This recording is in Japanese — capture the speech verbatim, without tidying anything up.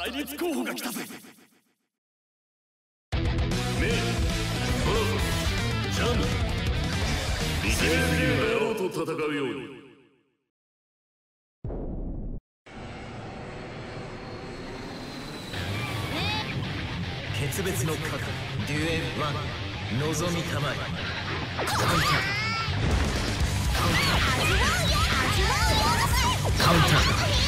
対立候補が来たぜ。メイ、コロ、ジャム、リケンリュウの野郎と戦うように。 決別の核デュエルワン望みたまえ。カウンターカウンターカウンター